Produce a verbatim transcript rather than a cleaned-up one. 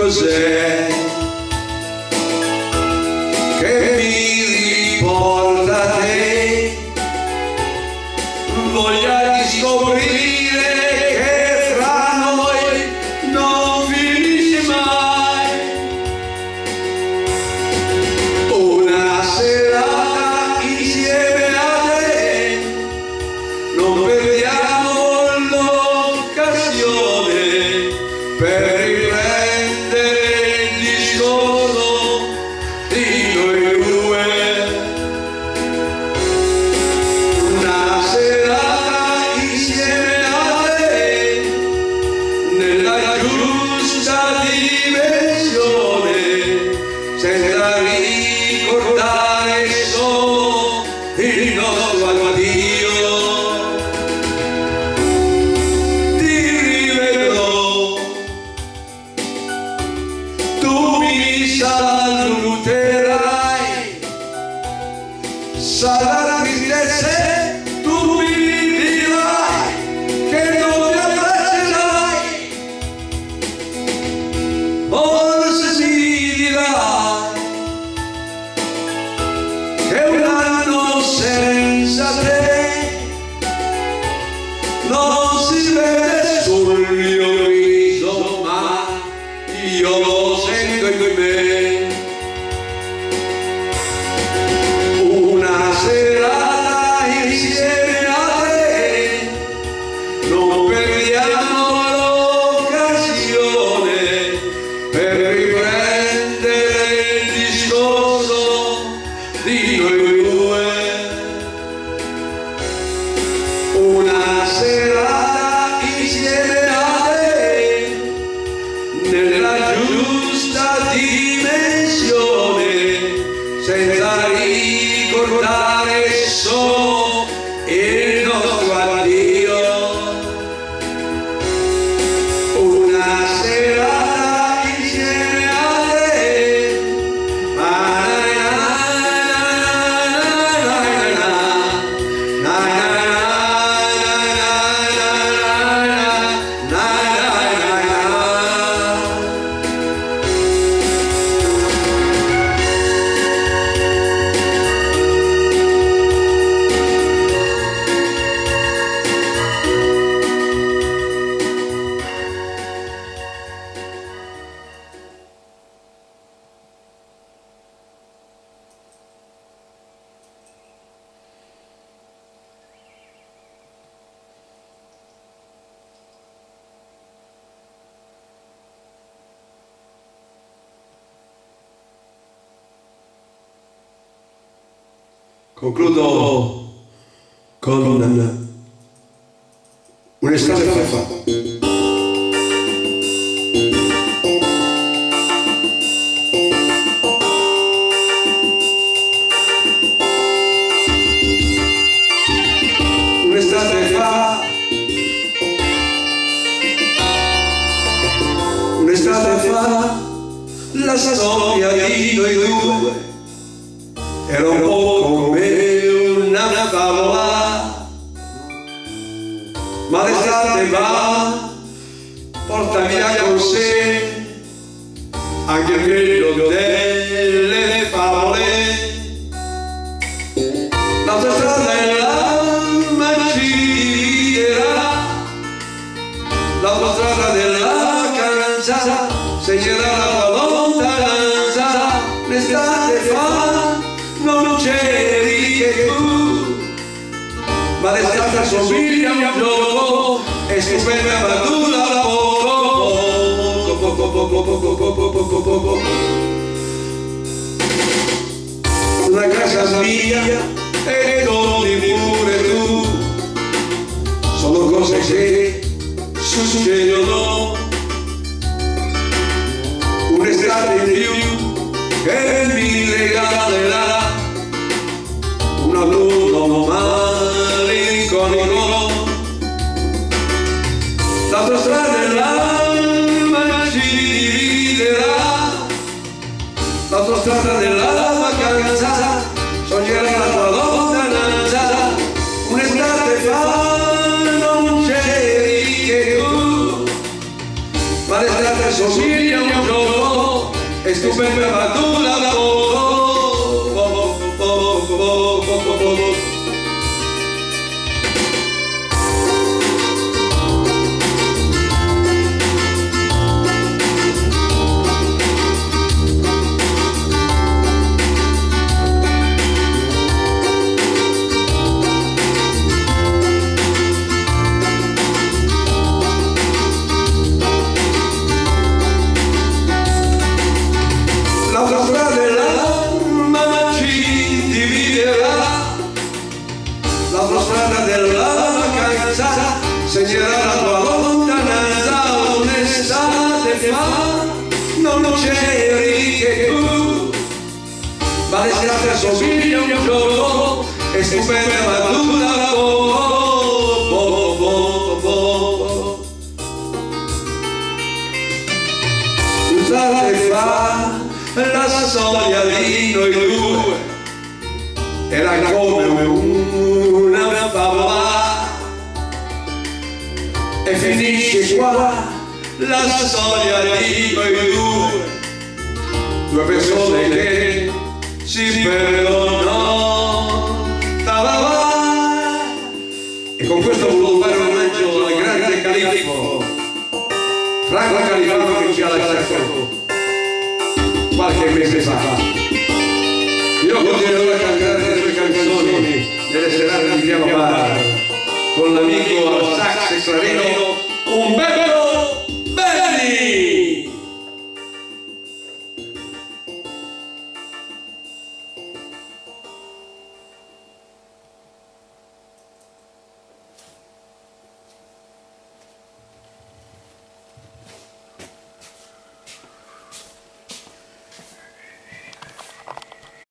cos'è che mi riporta a te, voglia di scoprire che fra noi non finisce mai. Una serata insieme a te, non perdiamo l'occasione per senza ricordare solo il nostro addio. Ti rivedrò, tu mi saluterai, sarà tristezza, tu mi dirai che non mi abbraccerai, forse mi dirai che un anno senza te non si vede sul mio viso, ma io lo sento in me. Una serata insieme a te, non perdiamo l'occasione per riprendere il discorso di noi due. Una serata insieme a te, nella giusta dimensione, senza ricordare solo il nostro addio. Una serata insieme a te, ma concludo con un'estate fa. Un'estate fa, un'estate fa, la storia di noi due era un po' come una favola, ma l'estate va, porta via con sé anche quello delle favole. L'autostrada e l'alma ci dividerà, l'autostrada della canza segnerà la lontananza. L'estate fa, non c'eri che tu, ma l'estate assomiglia a un gioco e stupenda ma dura poco, poco, poco, poco, poco, poco, poco. Una casa mia e torni pure tu, sono cose che succedono. Un'estate in più che mi regalerà un autunno malinconico. L'autostrada e l'alma ci dividerà, l'autostrada della vacanza sognerà la tua lontananza. Un'estate fa non c'eri che tu, ma l'estate somiglia a un gioco stupenda ma dura poco, poco, poco, poco, poco, poco. L'autostrada dell'alma ci dividerà, l'autostrada della vacanza segnerà la tua lontananza, un'estate fa non c'eri che tu, ma l'estate assomiglia a un gioco, è stupenda ma dura poco, poco, poco, poco. L'estate fa la storia di noi due era come una favola e finisce qua la storia di noi due, due persone che si perdono. E con questo ho voluto fare un omaggio al grande Califfo, Franco Califano, che ci ha lasciato qualche mese fa. Io continuerò a cantare le sue canzoni nelle serate di Piano Bar con l'amico al sax e clarino Umberto